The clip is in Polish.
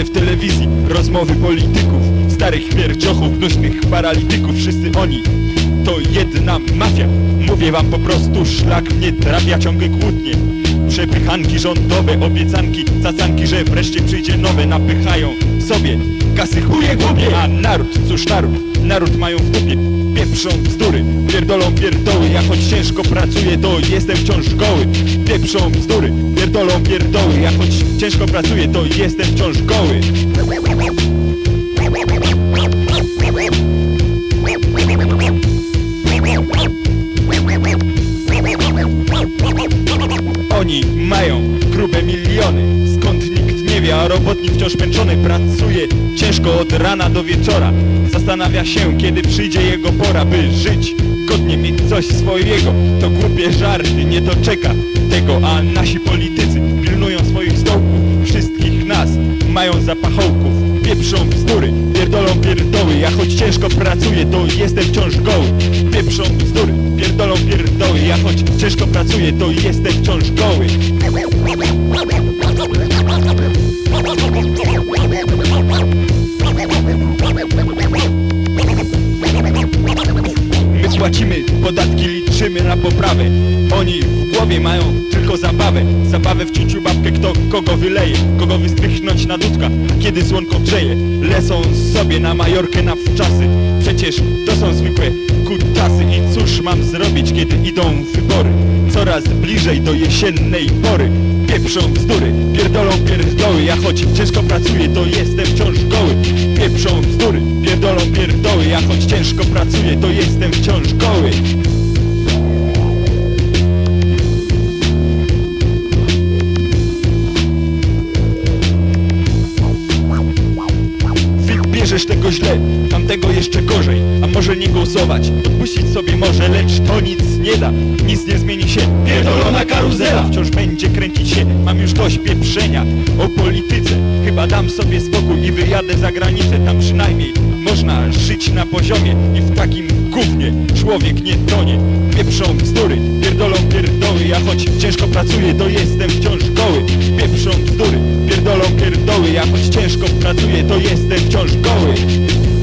Słyszę w telewizji rozmowy polityków, starych wierciochów, gnośnych paralityków. Wszyscy oni to jedna mafia. Mówię wam po prostu, szlak mnie trafia. Ciągłe kłótnie, przepychanki rządowe, obiecanki, cacanki, że wreszcie przyjdzie nowe. Napychają sobie kasy chuje głupie. A naród, cóż naród mają w dupie. Pieprzą bzdury, pierdolą pierdoły. Ja choć ciężko pracuję, to jestem wciąż goły. Pieprzą bzdury, pierdolą pierdoły. Ja choć ciężko pracuję, to jestem wciąż goły. Oni mają grube miliony, skąd nikt nie wie, a robotnik wciąż męczony pracuje ciężko od rana do wieczora. Zastanawia się, kiedy przyjdzie jego pora, by żyć godnie, mieć coś swojego. To głupie żarty, nie doczeka tego, a nasi politycy pilnują swoich stołków. Wszystkich nas mają za pachołków. Pieprzą bzdury, pierdolą pierdoły. Ja choć ciężko pracuję, to jestem wciąż goły. Pieprzą bzdury, pierdolą pierdoły. Ja choć ciężko pracuję, to jestem wciąż goły. My płacimy podatki, liczymy na poprawę. Oni w głowie mają tylko zabawę. Zabawę w ciuciu babkę, kto kogo wyleje, kogo wystrychnąć na dudka, kiedy słonko grzeje. Lecą sobie na Majorkę na wczasy. Przecież to są zwykłe kutasy. I cóż mam zrobić, kiedy idą wybory? Coraz bliżej do jesiennej pory. Pieprzą bzdury, pierdolą pierdoły. Ja choć ciężko pracuję, to jestem wciąż goły. Pieprzą bzdury, pierdolą pierdoły. Ja choć ciężko pracuję, to jestem wciąż goły. Bierzesz tego źle, tamtego jeszcze gorzej. A może nie głosować, odpuścić sobie może, lecz to nic nie da, nic nie zmieni się. Pierdolona karuzela wciąż będzie kręcić się. Mam już dość pieprzenia o polityce. Chyba dam sobie spokój i wyjadę za granicę. Tam przynajmniej można żyć na poziomie i w takim gównie człowiek nie tonie. Pieprzą bzdury, pierdolą pierdoły. Ja choć ciężko pracuję, to jestem wciąż goły. Pieprzą bzdury, pierdolą pierdoły. Ja choć ciężko pracuję, to jestem wciąż goły.